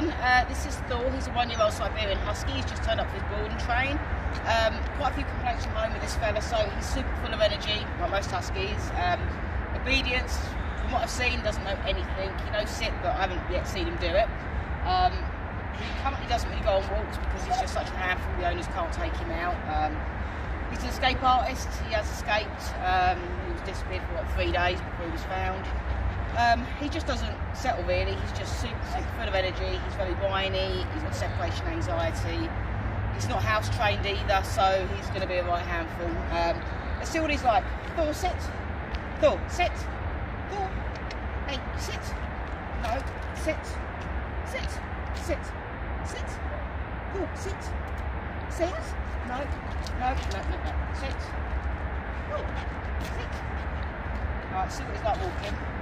Kieron. This is Thor. He's a 1-year-old Siberian Husky. He's just turned up for his board and train. Quite a few complaints from home with this fella, so he's super full of energy, like most Huskies. Obedience, from what I've seen, doesn't know anything. He knows sit, but I haven't yet seen him do it. He currently doesn't really go on walks because he's just such a handful. The owners can't take him out. He's an escape artist. He has escaped. He was disappeared for like 3 days before he was found. He just doesn't settle really. He's just super full of energy. He's very whiny. He's got separation anxiety. He's not house trained either, so he's going to be a right handful. Let's see what he's like. Thor, sit. Thor, sit. Thor, hey, sit. No, sit. Sit. Sit. Sit. Thor, sit. Sit. No. No. Sit. Oh, sit. Alright, see what he's like walking.